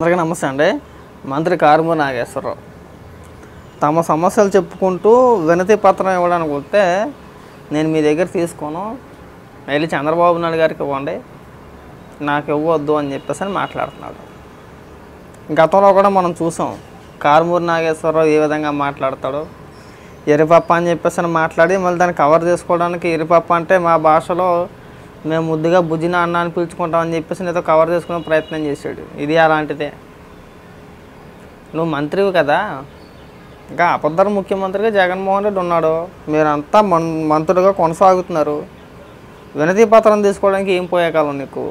అందరికీ నమస్తే అండి. మంత్రి కారుమూరి నాగేశ్వరరావు తమ సమస్యలు చెప్పుకుంటూ వినతి పత్రం ఇవ్వడానికి వస్తే నేను మీ దగ్గర తీసుకోను, వెళ్ళి చంద్రబాబు నాయుడు గారికి ఇవ్వండి, నాకు ఇవ్వద్దు అని చెప్పేసి మాట్లాడుతున్నాడు. గతంలో కూడా మనం చూసాం కారుమూరి నాగేశ్వరరావు ఏ విధంగా మాట్లాడతాడో. ఎరిపప్ప అని చెప్పేసి మాట్లాడి మళ్ళీ దాన్ని కవర్ చేసుకోవడానికి ఎరిపప్ప అంటే మా భాషలో మేము ముద్దుగా బుజ్జిన అన్నాన్ని పిలుచుకుంటామని చెప్పేసి ఏదో కవర్ చేసుకునే ప్రయత్నం చేశాడు. ఇది అలాంటిదే. నువ్వు మంత్రివి కదా, ఇంకా అబద్ధ ముఖ్యమంత్రిగా జగన్మోహన్ రెడ్డి ఉన్నాడు, మీరంతా మంత్రులుగా కొనసాగుతున్నారు. వినతి పత్రం తీసుకోవడానికి ఏం పోయేకాలం నీకు?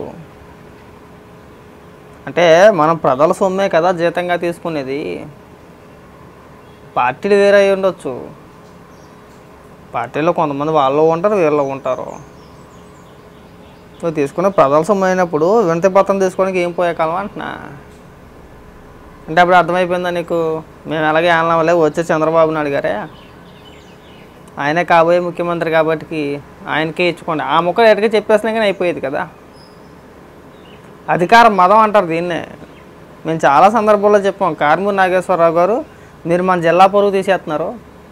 అంటే మనం ప్రజల సొమ్మే కదా జీతంగా తీసుకునేది. పార్టీలు వేరే అయి ఉండొచ్చు, పార్టీలో కొంతమంది వాళ్ళు ఉంటారు, వీళ్ళు ఉంటారు. నువ్వు తీసుకునే ప్రజల సొమ్ము అయినప్పుడు వినతి పత్రం తీసుకోవడానికి ఏం పోయేకాలం అంటున్నా. అంటే అప్పుడు అర్థమైపోయిందా నీకు? మేము ఎలాగే ఆనలే వచ్చే చంద్రబాబు నాయుడు గారే, ఆయనే కాబోయే ముఖ్యమంత్రి కాబట్టి ఆయనకే ఇచ్చుకోండి, ఆ ముక్కలు ఎటుగా చెప్పేసినా కానీ అయిపోయేది కదా. అధికార మదం అంటారు దీన్నే. మేము చాలా సందర్భాల్లో చెప్పాం, కారుమూరి నాగేశ్వరరావు గారు మీరు మన జిల్లా పరువు తీసేస్తున్నారు,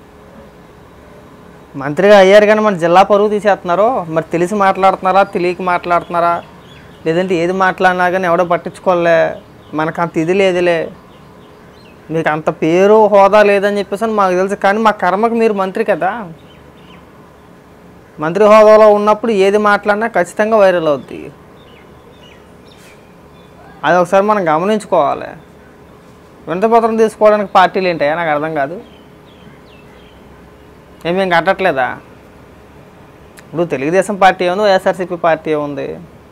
మంత్రిగా అయ్యారు కానీ మన జిల్లా పరువు తీసేస్తున్నారు. మరి తెలిసి మాట్లాడుతున్నారా, తెలియక మాట్లాడుతున్నారా, లేదంటే ఏది మాట్లాడినా కానీ ఎవడో పట్టించుకోలే, మనకు అంత ఇది లేదులే, మీకు అంత పేరు హోదా లేదని చెప్పేసి మాకు తెలుసు. కానీ మా కర్మకు మీరు మంత్రి కదా, మంత్రి హోదాలో ఉన్నప్పుడు ఏది మాట్లాడినా ఖచ్చితంగా వైరల్ అవుద్ది. అది ఒకసారి మనం గమనించుకోవాలి. వినతి పత్రం తీసుకోవడానికి పార్టీలు ఏంటయ్యా నాకు అర్థం కాదు. ఏమేం కట్టట్లేదా? ఇప్పుడు తెలుగుదేశం పార్టీ ఉంది, వైఎస్ఆర్సీపీ పార్టీ ఉంది.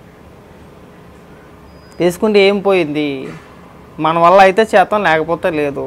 తీసుకుంటే ఏం పోయింది? మన వల్ల అయితే చేతం, లేకపోతే లేదు.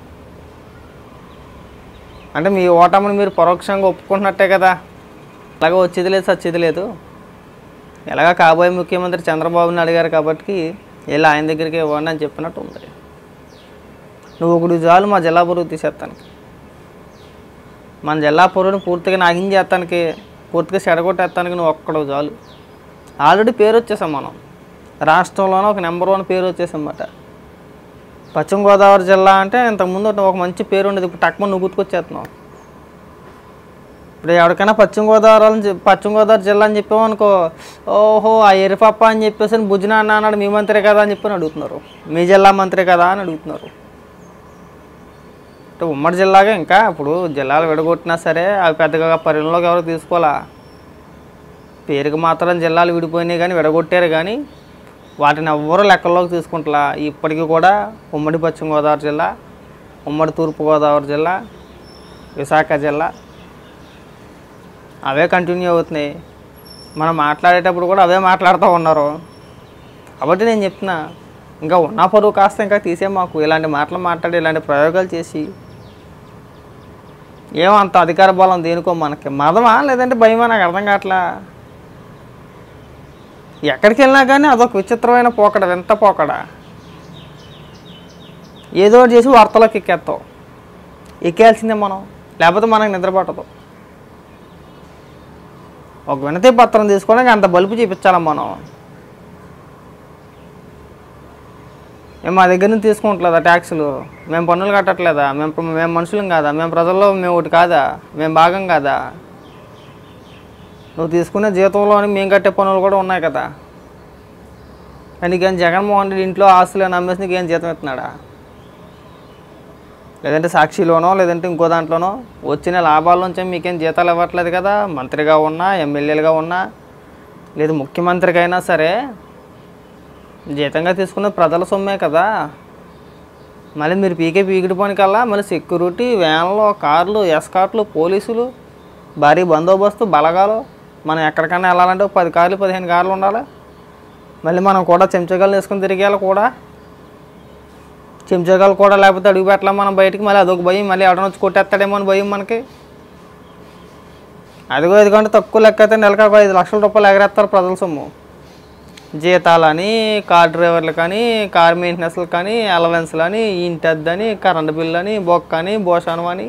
అంటే మీ ఓటమిని మీరు పరోక్షంగా ఒప్పుకుంటున్నట్టే కదా. ఎలాగో వచ్చేది లేదు, సచ్చేది లేదు. ఎలాగ కాబోయే ముఖ్యమంత్రి చంద్రబాబు నాయుడు గారు కాబట్టి వెళ్ళి ఆయన దగ్గరికి ఇవ్వండి అని చెప్పినట్టు ఉంది. నువ్వు ఒకటి చాలు మా జిల్లా పరువు తీసేస్తానికి, మన జిల్లా పరువుని పూర్తిగా నాగించేస్తానికి, పూర్తిగా చెడగొట్టేస్తానికి నువ్వు ఒక్కడు చాలు. ఆల్రెడీ పేరు వచ్చేసాం మనం, రాష్ట్రంలోనే ఒక నెంబర్ 1 పేరు వచ్చేసామన్నమాట. పశ్చిమ గోదావరి జిల్లా అంటే ఇంతకుముందు ఒక మంచి పేరు ఉండేది, ఇప్పుడు టక్మని నువ్వు గుర్తుకొచ్చేస్తున్నావు. ఇప్పుడు ఎవరికైనా పశ్చిమ గోదావరి జిల్లా అని చెప్పామనుకో, ఓహో ఆ ఎరిపప్ప అని చెప్పేసి బుజ్జిన అన్న అన్నాడు, మీ మంత్రి కదా అని చెప్పని అడుగుతున్నారు, మీ జిల్లా మంత్రి కదా అని అడుగుతున్నారు. ఉమ్మడి జిల్లాగా ఇంకా ఇప్పుడు జిల్లాలు విడగొట్టినా సరే అవి పెద్దగా పరిగణలోకి ఎవరు తీసుకోవాలా. పేరుకి మాత్రం జిల్లాలు విడిపోయినాయి కానీ విడగొట్టారు, కానీ వాటిని ఎవ్వరూ లెక్కల్లోకి తీసుకుంటా. ఇప్పటికీ కూడా ఉమ్మడి పశ్చిమ గోదావరి జిల్లా, ఉమ్మడి తూర్పుగోదావరి జిల్లా, విశాఖ జిల్లా అవే కంటిన్యూ అవుతున్నాయి. మనం మాట్లాడేటప్పుడు కూడా అవే మాట్లాడుతూ ఉన్నారు. కాబట్టి నేను చెప్తున్నా, ఇంకా ఉన్న పరువు కాస్త ఇంకా తీసే మాకు ఇలాంటి మాటలు మాట్లాడి ఇలాంటి ప్రయోగాలు చేసి ఏమంత అధికార బలం దేనికో మనకి మదమా లేదంటే భయమా నాకు అర్థం కావట్లా. ఎక్కడికి వెళ్ళినా కానీ అదొక విచిత్రమైన పోకడ, వింత పోకడ. ఏదో చేసి వార్తలోకి ఎక్కేస్తావు, ఎక్కేయాల్సిందే మనం, లేకపోతే మనకు నిద్రపట్టదు. ఒక వినతి పత్రం తీసుకోవడానికి అంత బలుపు చూపించాలి మనం. మేము మా దగ్గర నుంచి తీసుకుంటలేదా ట్యాక్సులు? మేము పన్నులు కట్టట్లేదా? మేము మనుషులం కాదా? మేము ప్రజల్లో మేము ఒకటి కాదా? మేము భాగం కాదా? నువ్వు తీసుకునే జీతంలోని మేము కట్టే పన్నులు కూడా ఉన్నాయి కదా. నీకేం జగన్మోహన్ రెడ్డి ఇంట్లో ఆస్తులు నమ్మేసి నీకేం జీతం ఇస్తున్నాడా? లేదంటే సాక్షిలోనో లేదంటే ఇంకో దాంట్లోనో వచ్చిన లాభాల నుంచి మీకేం జీతాలు ఇవ్వట్లేదు కదా. మంత్రిగా ఉన్నా, ఎమ్మెల్యేలుగా ఉన్నా, లేదు ముఖ్యమంత్రికైనా సరే జీతంగా తీసుకున్న ప్రజల సొమ్మే కదా. మళ్ళీ మీరు పీకిడి పనికల్లా మళ్ళీ సెక్యూరిటీ, వ్యాన్లు, కార్లు, ఎస్కార్ట్లు, పోలీసులు, భారీ బందోబస్తు, బలగాలు. మనం ఎక్కడికైనా వెళ్ళాలంటే 10 కార్లు 15 కార్లు ఉండాలి. మళ్ళీ మనం కూడా చెంచగాలు వేసుకుని తిరిగేయాలి కూడా. చెంచగాలు కూడా లేకపోతే అడుగు పెట్టలేం మనం బయటికి. మళ్ళీ అదొక భయం, మళ్ళీ ఎవడన్నా వచ్చి కొట్టేస్తాడేమో అని భయం మనకి. అదిగో ఇదిగంటే తక్కువ లెక్క అయితే నెలకు 5 లక్షల రూపాయలు ఎగరేస్తారు ప్రజల సొమ్ము. జీతాలని, కార్ డ్రైవర్లు కానీ, కార్ మెయింటెనెన్స్లు కానీ, అలవెన్స్లు అని, ఇంటి అద్దని, కరెంటు బిల్లు అని, బొక్క అని, భోషణం అని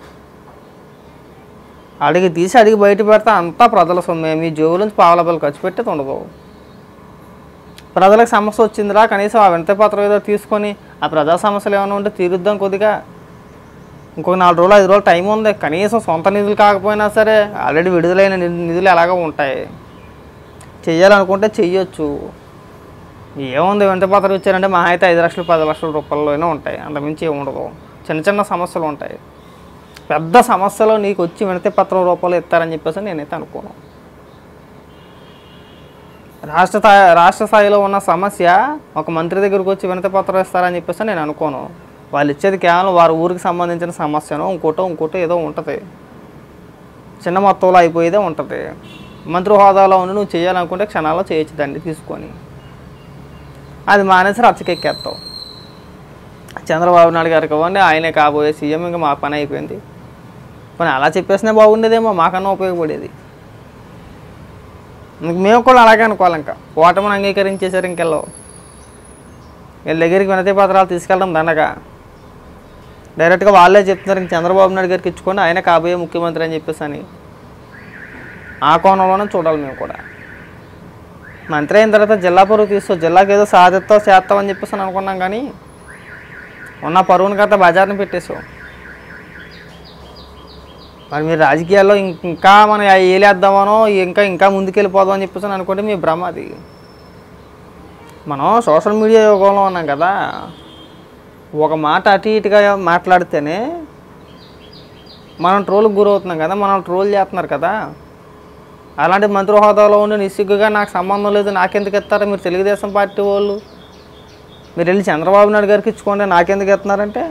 అడిగి తీసి అడిగి బయట పెడితే అంతా ప్రజల సొమ్మే. మీ జోబు నుంచి పావల బిల్లు ఖర్చు పెట్టేది ఉండదు. ప్రజలకు సమస్య వచ్చిందిరా, కనీసం ఆ వినతి పత్రం ఏదో తీసుకొని ఆ ప్రజా సమస్యలు ఏమైనా ఉంటే తీరుద్దాం కొద్దిగా. ఇంకొక 4 రోజులు 5 రోజులు టైం ఉంది. కనీసం సొంత నిధులు కాకపోయినా సరే ఆల్రెడీ విడుదలైన నిధులు ఎలాగో ఉంటాయి, చెయ్యాలనుకుంటే చెయ్యొచ్చు. ఏముంది, వినతి పత్రం ఇచ్చారంటే మా అయితే 5 లక్షలు 10 లక్షల రూపాయల్లోనే ఉంటాయి, అంతమించి ఏముండదు. చిన్న చిన్న సమస్యలు ఉంటాయి. పెద్ద సమస్యలు నీకు వచ్చి వినతి పత్రం రూపాయలు ఇస్తారని చెప్పేసి నేనైతే అనుకోను. రాష్ట్ర స్థాయిలో ఉన్న సమస్య ఒక మంత్రి దగ్గరకు వచ్చి వినతి పత్రం ఇస్తారని చెప్పేసి నేను అనుకోను. వాళ్ళు ఇచ్చేది కేవలం వారి ఊరికి సంబంధించిన సమస్యను ఇంకోటో ఏదో ఉంటుంది, చిన్న మొత్తంలో అయిపోయేదే ఉంటుంది. మంత్రి హోదాలో ఉండి నువ్వు చేయాలనుకుంటే క్షణాల్లో చేయొచ్చు దాన్ని తీసుకొని. అది మానేసి రచ్చకెక్కేస్తావు. చంద్రబాబు నాయుడు గారికి ఇవ్వండి, ఆయనే కాబోయే సీఎం, ఇంకా మా పని అయిపోయింది. పని అలా చెప్పేసినా బాగుండేదేమో, మాకన్నా ఉపయోగపడేది. మేము కూడా అలాగే అనుకోవాలి. ఇంకా ఓటమిని అంగీకరించేశారు. ఇంకెళ్ళవు, వీళ్ళ దగ్గరికి వినతి పత్రాలు తీసుకెళ్ళడం దండగా. డైరెక్ట్గా వాళ్ళే చెప్తున్నారు ఇంక చంద్రబాబు నాయుడు గారికి ఇచ్చుకోండి, ఆయన కాబోయే ముఖ్యమంత్రి అని చెప్పేసి అని. ఆ కోణంలోనే చూడాలి మేము కూడా. మంత్రి అయిన తర్వాత జిల్లా పరువు తీస్తావు, జిల్లాకి ఏదో చేస్తామని చెప్పేసి అనుకున్నాం, కానీ ఉన్న పరువుని కథ బజార్ని పెట్టేసావు. మరి మీరు రాజకీయాల్లో ఇంకా మనం ఏలేద్దామనో ఇంకా ముందుకెళ్ళిపోదాం అని చెప్పేసి అనుకుంటే మీ భ్రమ అది. మనం సోషల్ మీడియా యుగంలో ఉన్నాం కదా, ఒక మాట అటు ఇటుగా మాట్లాడితేనే మనం ట్రోల్కి గురవుతున్నాం కదా, మనం ట్రోల్ చేస్తున్నారు కదా. అలాంటి మంత్రి హోదాలో ఉండి నిస్సిగ్గుగా నాకు సంబంధం లేదు, నాకెందుకు ఇస్తారో మీరు తెలుగుదేశం పార్టీ వాళ్ళు, మీరు వెళ్ళి చంద్రబాబు నాయుడు గారికి ఇచ్చుకోండి, నాకెందుకు ఇస్తున్నారంటే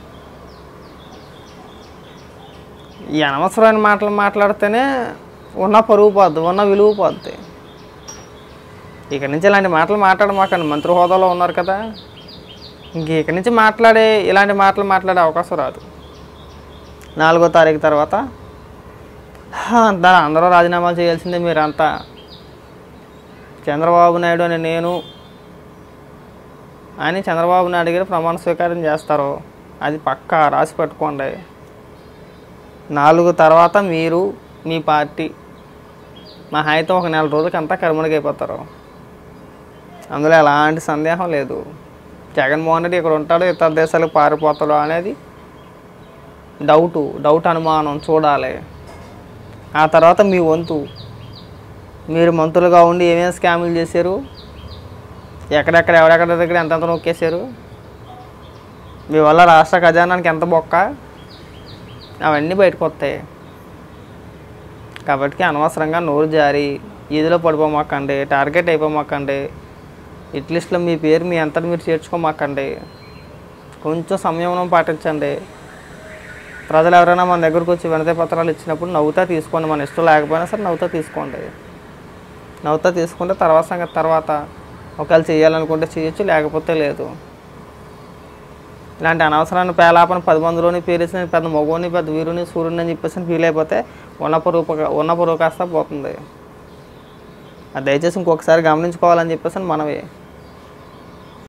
ఈ అనవసరమైన మాటలు మాట్లాడితేనే ఉన్న పరువు పోద్ది, ఉన్న విలువ పోద్ది. ఇక నుంచి ఇలాంటి మాటలు మాట్లాడమాకండి, మంత్రి హోదాలో ఉన్నారు కదా. ఇక నుంచి ఇలాంటి మాటలు మాట్లాడే అవకాశం రాదు. 4వ తారీఖు తర్వాత అందరూ రాజీనామాలు చేయాల్సిందే. మీరంతా చంద్రబాబు నాయుడు అని నేను అని చంద్రబాబు నాయుడు గారు ప్రమాణ స్వీకారం చేస్తారు, అది పక్కా రాసి పెట్టుకోండి. 4 తర్వాత మీరు మీ పార్టీ మా అయితే ఒక 4 రోజులకి అంతా కర్మడిగైపోతారు, అందులో ఎలాంటి సందేహం లేదు. జగన్మోహన్ రెడ్డి ఇక్కడ ఉంటాడు, ఇతర దేశాలకు పారిపోతాడు అనేది డౌట్ అనుమానం చూడాలి. ఆ తర్వాత మీ వంతు, మీరు మంత్రులుగా ఉండి ఏమేమి స్కాములు చేశారు, ఎవరెక్కడ దగ్గర ఎంతెంత నొక్కేశారు, మీ వల్ల రాష్ట్ర ఖజానానికి ఎంత బొక్క, అవన్నీ బయటకు వస్తాయి. కాబట్టి అనవసరంగా నోరు జారి ఈదిలో పడిపోమాకండి, టార్గెట్ అయిపోమాకండి, ఇట్లిస్ట్లో మీ పేరు మీ అంతటి మీరు చేర్చుకోమాకండి. కొంచెం సంయమనం పాటించండి. ప్రజలు ఎవరైనా మన దగ్గరకు వచ్చి వినతి పత్రాలు ఇచ్చినప్పుడు నవ్వుతా తీసుకోండి, మన ఇష్టం లేకపోయినా సరే నవ్వుతా తీసుకోండి. నవ్వుతా తీసుకుంటే తర్వాత సంగతి తర్వాత, ఒకవేళ చేయాలనుకుంటే చేయొచ్చు, లేకపోతే లేదు. ఇలాంటి అనవసరమైన పేలాపన 10 మందిలోని పేరేసి పెద్ద మగోని పెద్ద వీరుని సూర్యుని అని చెప్పేసి ఫీల్ అయిపోతే ఉన్న పరువు కాస్త పోతుంది. అది దయచేసి ఇంకొకసారి గమనించుకోవాలని చెప్పేసి మనవి.